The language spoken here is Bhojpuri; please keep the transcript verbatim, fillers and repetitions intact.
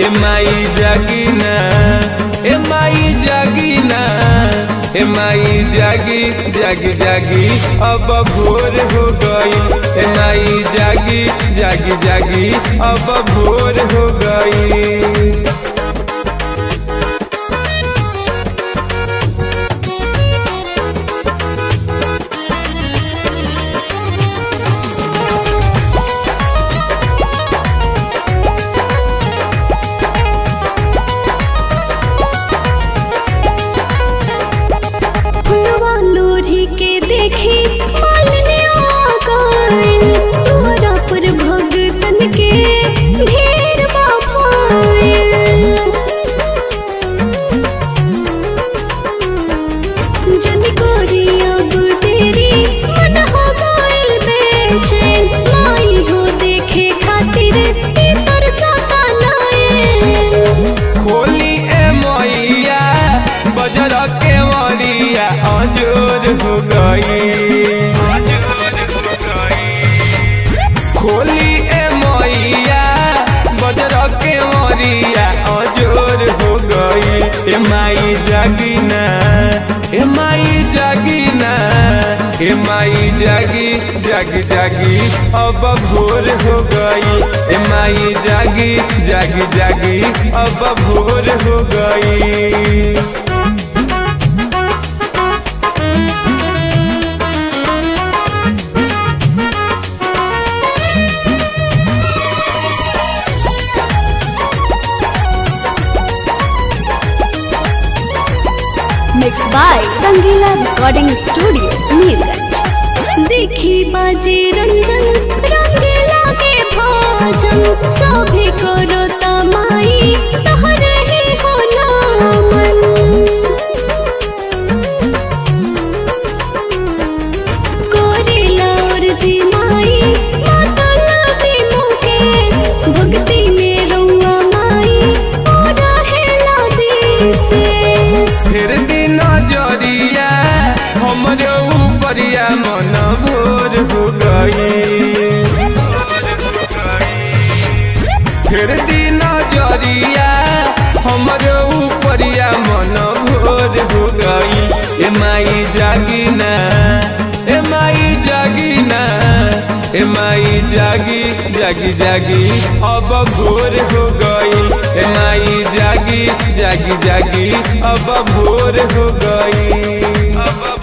ए माई जागी ना, ए माई जागी ना, ए माई जागी जागी जागी अब भोर हो गई। ए माई जागी जागी जागी अब भोर हो गई। लोरी के देखी मालिनी आ गइल, तोरा पर भगतन के ढेर बाफाइल। जन गोरी अब तेरी मन हो गइल बेचैन, माई हो देखे खातिर ई तरसता नयन। खोली ए मैया बजर के मरिया अजोर हो गई। खोली ए मैया बजर के मरिया अजोर हो गई। ए माई जागी ना, ए माई जागी ना, ए माई जागी जागी जागी अब भोर हो गई। ए माई जागी जागी जागी अब भोर हो गई। Mix by Rangila recording studio Nilganj. देखी बाजे रंजन रंगीला के भजन, सभी करो तमाई तहर ही हो नामन। कोरेला और जी माई मतलबी मुकेश, भक्ति में रउआ माई और हेला विशेष। फिर दिन नजरिया हमरे ऊपरिया मन भोर हो गई। फिर दिन नजरिया हमरे ऊपरिया मन भोर हो गई। ए माई जागी ना, ए माई जागी ना, ए माई जागी जागी जागी अब भोर हो गई। ए माई जागी जागी जागी अब भोर हो गई। अब